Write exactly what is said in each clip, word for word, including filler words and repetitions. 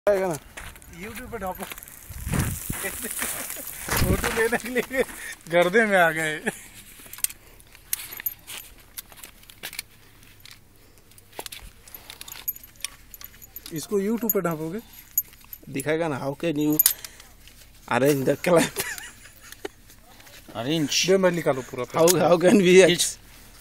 आएगा ना यूट्यूब पे ढापो फोटो लेने के लिए गर्दे में आ गए। इसको यूट्यूब पे ढापोगे दिखाएगा ना। How can you arrange the client arrange दे मैं निकालो पूरा। हाउ हाउ कैन वी एक्स।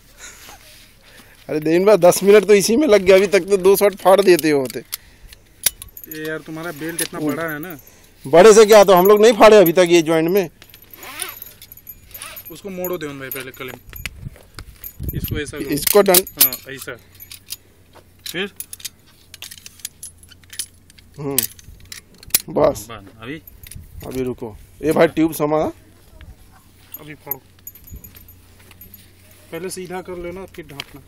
अरे दिन भर दस मिनट तो इसी में लग गया। अभी तक तो दो शॉट फाड़ देते होते। ये यार तुम्हारा बेल्ट इतना बड़ा है ना। बड़े से क्या, तो हम लोग नहीं फाड़े अभी तक ये जॉइंट में। उसको मोड़ो देवन भाई पहले कलम। इसको ऐसा करो। इसको डन। हाँ ऐसा फिर हम्म बस अभी अभी रुको। ये भाई ट्यूब समा अभी फाड़ो। पहले सीधा कर लेना फिर ढांपना।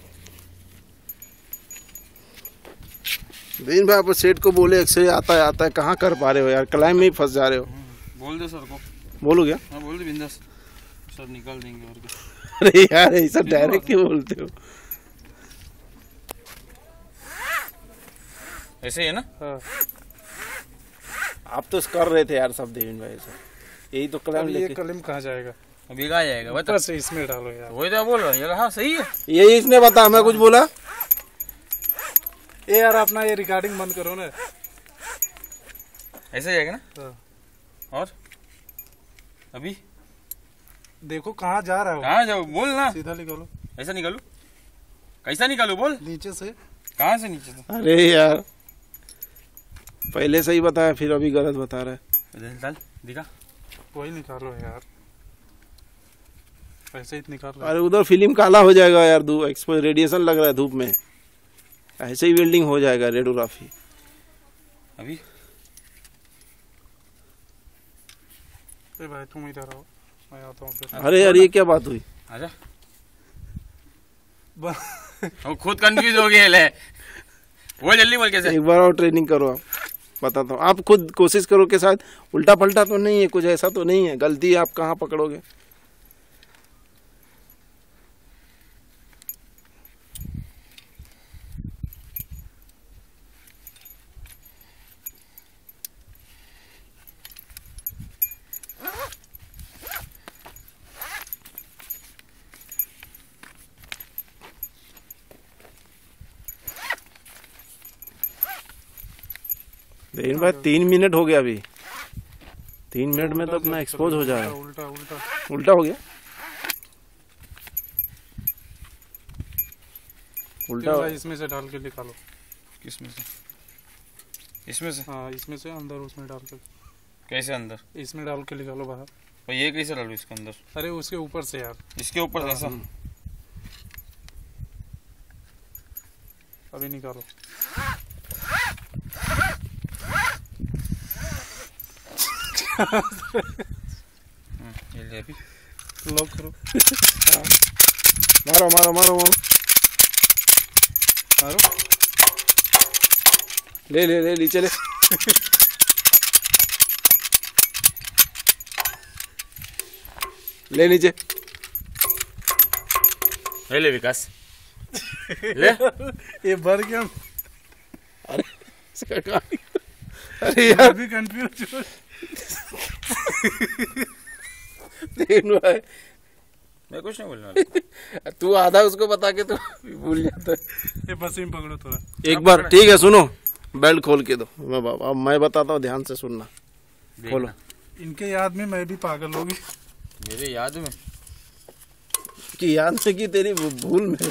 दिन भाई आप सेठ को बोले एक्सरे आता है आता है, कहाँ कर पा रहे हो यार। क्लाइम में ही फंस जा रहे हो। बोल दे सर को। बोलो क्या? हाँ बोल दे बिंदास, सर निकाल देंगे और क्या। अरे यार ऐसा डायरेक्ट क्यों बोलते हो? ऐसे है ना। हाँ। आप तो कर रहे थे यार सब देविन भाई ऐसा। यही तो क्लाइम ये लेके। कलम कहाँ जाएगा? अभी कहाँ जाएगा बता। बस इसमें डालो यार। वही तो बोल रहा हूँ। हाँ सही है। यही इसने बता, मैं कुछ बोला? ये यार अपना ये रिकॉर्डिंग बंद करो ना। ऐसे जाएगा ना। हाँ। और अभी देखो कहाँ जा रहा है। कहाँ जाओ बोल ना। सीधा निकालो। ऐसा निकालू? कैसा निकालू बोल। नीचे से। कहाँ से नीचे से? अरे यार पहले सही बताया फिर अभी गलत बता रहा है। चल दिखा। वही निकालो यार, ऐसे ही निकालो। अरे उधर फिल्म काला हो जाएगा यार। धूप एक्सपोज रेडिएशन लग रहा है धूप में। ऐसे ही वेल्डिंग हो जाएगा रेडियोग्राफी। अभी ए भाई तुम इधर आओ, मैं आता हूँ। अरे यार ये क्या बात हुई? आजा। वो खुद कंफ्यूज हो गए ले। वो जल्दी बोल कैसे। एक बार और ट्रेनिंग करो आप, बताता हूँ। आप खुद कोशिश करो के साथ। उल्टा पलटा तो नहीं है, कुछ ऐसा तो नहीं है। गलती आप कहाँ पकड़ोगे? लेकिन भाई तीन मिनट हो गया अभी। तीन मिनट में तो अपना एक्सपोज हो जाएगा। उल्टा उल्टा उल्टा हो गया। उल्टा भाई इसमें से डाल के निकालो। किसमें से? इसमें से? हाँ इसमें से अंदर उसमें डाल के। कैसे अंदर? इसमें डाल के निकालो बाहर। और ये कैसे डालू इसके अंदर? अरे उसके ऊपर से यार। इसके ऊपर ऐसा? अभी निकालो। ये ले अभी लॉक करो। मारो मारो मारो मारो। मारो। ले ले ले नीचे ले। ले नीचे। ले ले विकास। ले। ये भर गया। अरे इसका कहानी। अरे यार अभी कंफ्यूज हो। भाई मैं कुछ नहीं बोलने वाला। तू आधा उसको बता के तो भूल जाता है। ये बस में पकड़ो थोड़ा। एक बार ठीक है सुनो, बेल्ट खोल के दो। मैं बाबा अब मैं बताता हूँ, ध्यान से सुनना। खोलो। इनके याद में मैं भी पागल होगी। मेरे याद में कि याद से कि तेरी भूल में।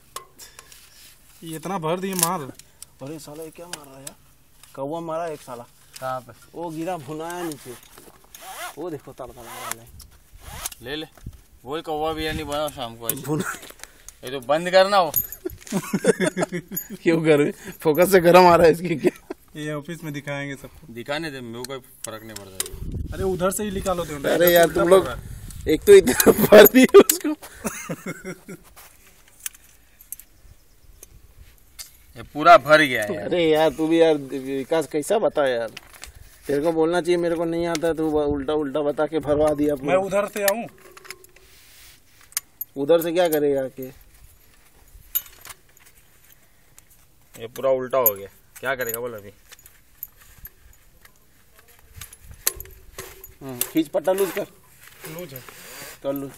ये इतना भर दिए मार। अरे साला ये क्या मार रहा है यार? कौवा मारा एक साला। कहाँ पे? वो गिरा भुनाया नीचे। वो देखो तड़का मार रहा है। ले ले। वही कौवा बिरयानी बनाओ शाम को आज। भुना ये तो बंद करना हो। क्यों कर फोकस से गर्म आ रहा है इसकी क्या? ये ऑफिस में दिखाएंगे सबको। दिखाने दे, मेरे को कोई फर्क नहीं पड़ता। अरे उधर से ही निकालो दे। अरे यार तुम लोग एक तो इतना भर दिए उसको। ये पूरा भर गया है। अरे यार तू भी यार विकास कैसा बता यार। तेरे को बोलना चाहिए मेरे को नहीं आता। तू उल्टा उल्टा बता के भरवा दिया। मैं उधर से आऊं? उधर से क्या करेगा के? ये पूरा उल्टा हो गया, क्या करेगा बोल अभी। हम्म, खींच पट्टा लूज कर लूज है कर लूज।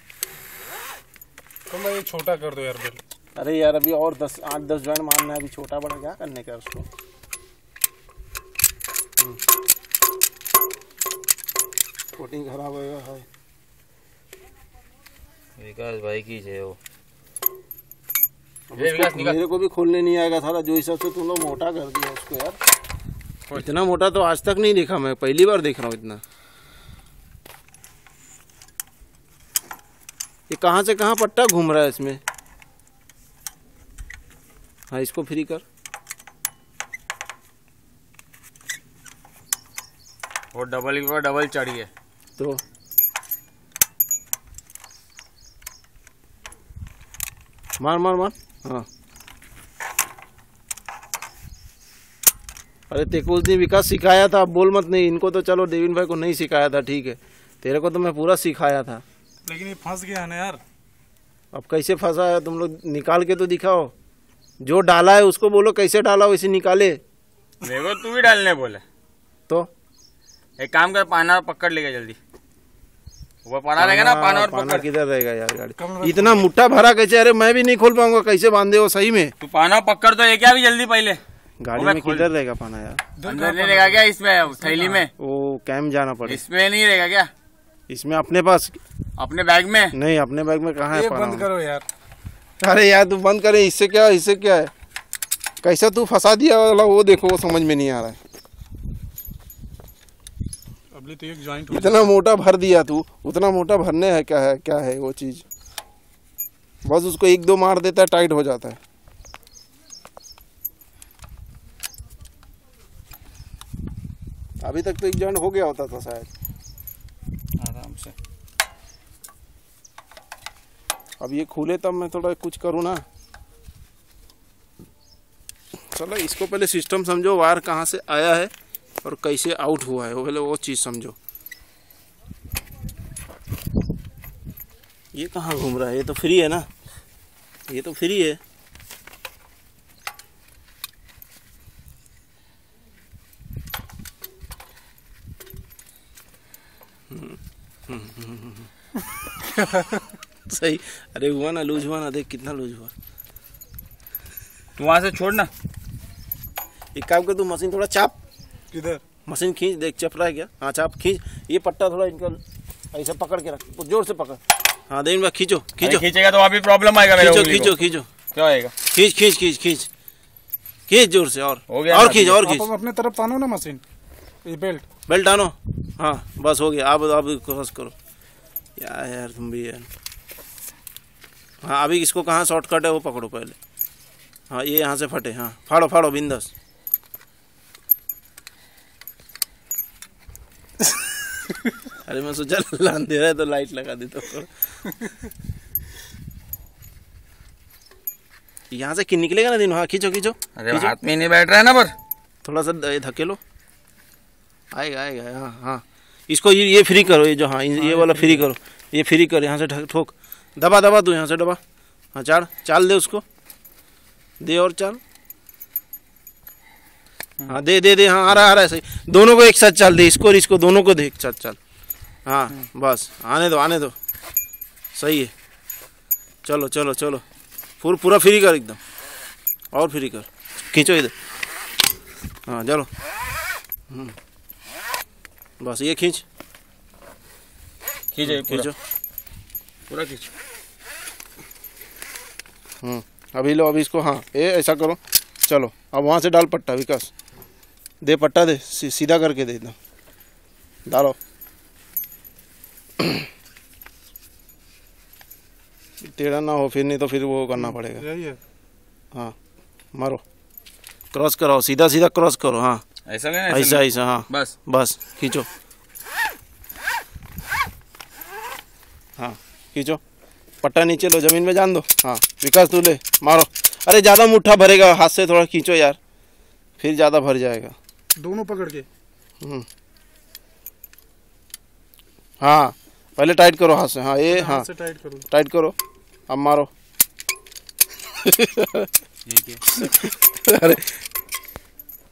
तो मैं ये छोटा कर दो यार बेल्ट। अरे यार अभी और दस आठ दस जॉइंट मारना है, अभी छोटा बड़ा क्या करने का उसको। कोटिंग खराब होगा है। विकास भाई की है वो। अब उसको मेरे को भी खोलने नहीं आएगा सारा, जो हिसाब से तुम लोग मोटा कर दिया उसको यार। इतना मोटा तो आज तक नहीं देखा, मैं पहली बार देख रहा हूँ इतना। ये कहाँ से कहाँ पट्टा घूम रहा है इसमें। हाँ इसको फ्री कर। वो डबल के ऊपर डबल चढ़ी है तो मार मार मार। हाँ अरे तेरे को उस दिन विकास सिखाया था, अब बोल मत नहीं। इनको तो चलो देविन भाई को नहीं सिखाया था, ठीक है, तेरे को तो मैं पूरा सिखाया था। लेकिन ये फंस गया है ना यार। अब कैसे फंसा है तुम लोग, निकाल के तो दिखाओ। जो डाला है उसको बोलो कैसे डाला वैसे निकाले। मेरे को तू भी डालने बोले तो एक काम कर, पाना पकड़ लेगा जल्दी। वो पड़ा रहेगा ना पाना, और पाना पकड़। किधर रहेगा यार गाड़ी, इतना मुट्ठा भरा कैसे। अरे मैं भी नहीं खोल पाऊंगा, कैसे बांधे हो सही में। तू पाना पकड़ तो ये क्या भी जल्दी पहले। गाड़ी में किधर रहेगा पाना यार। अंदर नहीं रहेगा क्या इसमें, थैली में? वो कैम्प जाना पड़ेगा। इसमें नहीं रहेगा क्या? इसमें अपने पास अपने बैग में नहीं, अपने बैग में कहाँ है ये पाना। बंद करो यार। अरे यार तू बंद करे, इससे क्या इससे क्या है। कैसा तू फंसा दिया वाला वो देखो, वो समझ में नहीं आ रहा है। अभी तो एक जॉइंट इतना मोटा भर दिया तू, उतना मोटा भरने है क्या है, क्या है वो चीज। बस उसको एक दो मार देता है, टाइट हो जाता है। अभी तक तो एक जॉइंट हो गया होता था शायद आराम से। अब ये खुले तब मैं थोड़ा कुछ करूँ ना। चलो इसको पहले सिस्टम समझो, वायर कहाँ से आया है और कैसे आउट हुआ है, वो पहले वो चीज़ समझो। ये कहाँ घूम रहा है, ये तो फ्री है ना, ये तो फ्री है। सही। अरे हुआ ना, लूज हुआ ना, देख कितना लूज हुआ। तू वहां से छोड़ ना। एक काम कर, तू मशीन थोड़ा चाप, किधर मशीन खींच, देख चप रहा है क्या। हाँ चाप खींच, ये पट्टा थोड़ा इनका ऐसा पकड़ के रख, जोर से पकड़। हाँ देविन भाई खींचो खींचो। खींचेगा तो अभी प्रॉब्लम आएगा मेरे खींचो उंगली को। खींचो खींचो, क्या आएगा? खींच खींच खींच खींच खींच जोर से, और हो गया और ना, खींच और आप खींच। अपने तरफ तानो ना मशीन, ये बेल्ट। बेल्ट आनो। हाँ बस हो गया, अब अब क्रॉस करो। यार यार तुम भी यार। हाँ अभी इसको कहाँ शॉर्टकट है वो पकड़ो पहले। हाँ ये यहाँ से फटे, हाँ फाड़ो फाड़ो बिंदास। अरे मैं सोचा लान दे रहा है तो लाइट लगा देता हूँ। यहाँ से कि निकलेगा ना दिन। हाँ खींचो खींचो। अरे हाथ में नहीं बैठ रहा है ना, पर थोड़ा सा धक्के लो, आएगा आएगा। हाँ हाँ इसको ये ये फ्री करो, ये जो हाँ ये वाला फ्री करो, ये फ्री कर, यहाँ से ठोक, दबा दबा तू यहाँ से दबा। हाँ चाल चाल दे उसको, दे और चाल। हाँ दे दे दे, हाँ आ रहा आ रहा है सही। दोनों को एक साथ चाल दे, इसको और इसको दोनों को दे एक साथ चाल। हाँ बस आने दो आने दो, सही है। चलो चलो चलो, पूरा पूरा फ्री कर एकदम, और फ्री कर, खींचो इधर। हाँ चलो बस ये खींच खींचो खींचो पूरा खींचो। हम्म अभी लो, अभी इसको हाँ ये ऐसा करो। चलो अब वहाँ से डाल पट्टा, विकास दे पट्टा, दे सी, सीधा करके दे एकदम, डालो। टेढ़ा ना हो फिर, नहीं तो फिर वो करना पड़ेगा। यही है। हाँ मारो, क्रॉस करो, सीधा सीधा क्रॉस करो। हाँ ऐसा क्या? ऐसा ऐसा, हाँ बस बस खींचो। हाँ खींचो, पट्टा नीचे लो, जमीन में जान दो। हाँ विकास तू ले, मारो। अरे ज़्यादा मुट्ठा भरेगा, हाथ से थोड़ा खींचो यार, फिर ज़्यादा भर जाएगा। दोनों पकड़ के। हम्म हाँ पहले टाइट करो हाथ से। हाँ ये हाँ हाथ से टाइट करो, टाइट करो, अब मारो। ठीक है। अरे